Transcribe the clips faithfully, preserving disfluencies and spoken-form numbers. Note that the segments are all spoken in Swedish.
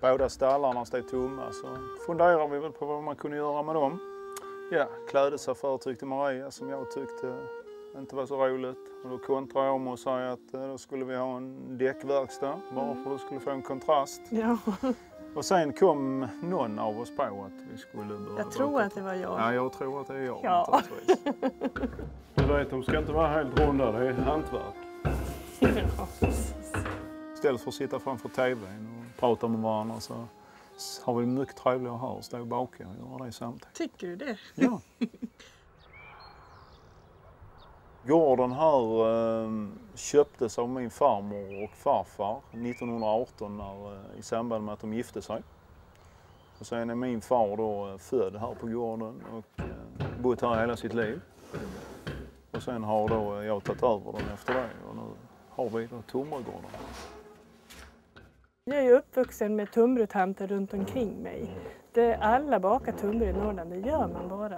Båda stallarna stod tomma, så funderar vi väl på vad man kunde göra med dem. Ja, klädesaffär tyckte Maria, som jag tyckte inte var så roligt. Och då kontrade jag om och sa att då skulle vi ha en däckverkstad, bara för att det skulle få en kontrast. Ja. Och sen kom någon av oss på att vi skulle börja. Jag tror att det var jag. Ja, jag tror att det är jag. Ja. Du vet, de ska inte vara helt runda, det är hantverk. Ja. Istället för att sitta framför tvn och prata med varandra så har vi mycket trevligare här och stå och baka och göra det samtidigt. Tycker du det? Ja. Gården här eh, köptes av min farmor och farfar nittonhundraarton när, eh, i samband med att de gifte sig. Och sen är min far då född här på gården och eh, bott här hela sitt liv. Och sen har då jag tagit över den efter det och nu har vi då Tumregården. Jag är ju uppvuxen med tunnbrödshanter runt omkring mig. Det alla bakar tunnbröd i Norrland, det gör man bara.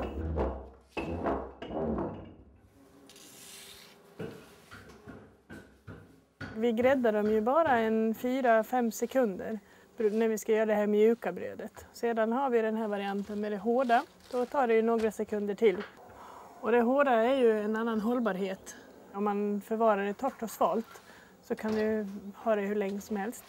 Vi gräddar dem ju bara en fyra fem sekunder när vi ska göra det här mjuka brödet. Sedan har vi den här varianten med det hårda. Då tar det ju några sekunder till. Och det hårda är ju en annan hållbarhet. Om man förvarar det torrt och svalt så kan du ha det hur länge som helst.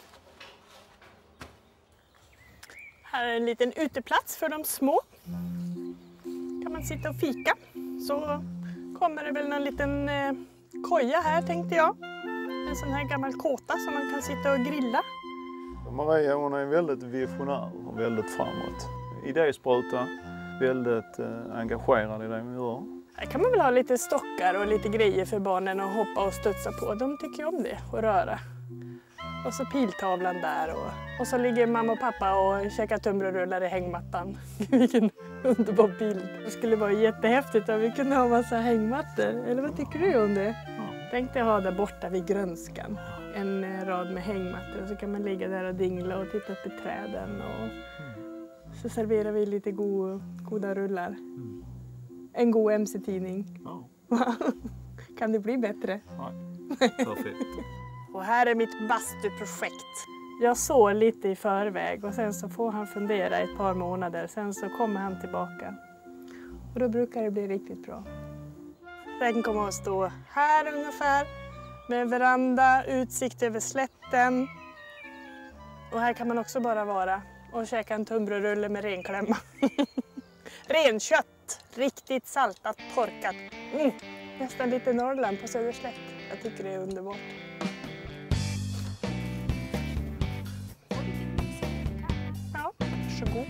Här är en liten uteplats för de små. Kan man sitta och fika. Så kommer det väl någon liten eh, koja här tänkte jag. En sån här gammal kåta som man kan sitta och grilla. Maria hon är väldigt visionär och väldigt framåt. Idéspruta, väldigt eh, engagerad i det hon gör. Här kan man väl ha lite stockar och lite grejer för barnen att hoppa och studsa på. De tycker om det, och röra. Och så piltavlan där och, och så ligger mamma och pappa och käkar tunnbrödsrullar i hängmattan. Vilken underbar bild. Det skulle vara jättehäftigt om vi kunde ha massa hängmattor. Eller vad tycker du om det? Ja. Tänkte jag ha där borta vid grönskan. En rad med hängmattor och så kan man ligga där och dingla och titta upp i träden. Och så serverar vi lite go, goda rullar. Mm. En god M C-tidning. Ja. Kan det bli bättre? Nej, perfekt. Och här är mitt bastuprojekt. Jag sår lite i förväg och sen så får han fundera ett par månader. Sen så kommer han tillbaka. Och då brukar det bli riktigt bra. Den kommer att stå här ungefär. Med en veranda, utsikt över slätten. Och här kan man också bara vara och käka en tunnbrödsrulle med renklämma. Renkött, riktigt saltat, torkat. Mm. Nästan lite Norrland på Söderslätt. Jag tycker det är underbart. Ja, varsågod.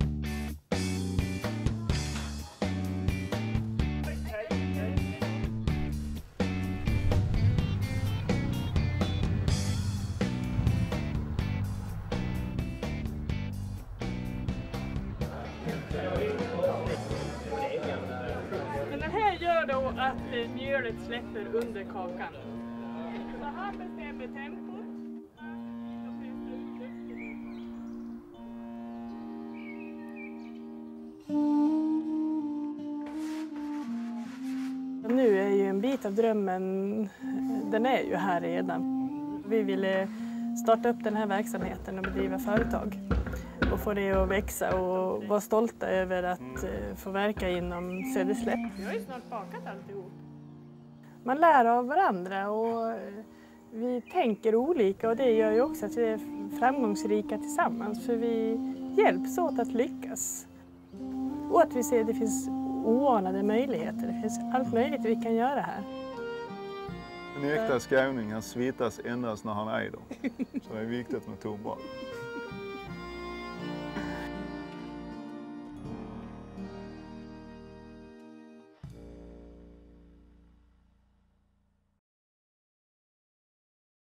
Men den här gör då att mjölet släpper under kakan. Så här bestämmer tempot. Nu är ju en bit av drömmen, den är ju här redan. Vi ville starta upp den här verksamheten och bedriva företag. Och få det att växa och vara stolta över att mm. få verka inom Söderslätt. Vi har ju snart bakat alltihop. Man lär av varandra och vi tänker olika och det gör ju också att vi är framgångsrika tillsammans. För vi hjälps åt att lyckas. Och att vi ser att det finns oanade möjligheter. Det finns allt möjligt vi kan göra här. En äkta skåning, han svittas endast när han äter. Så det är viktigt med tunnbröd.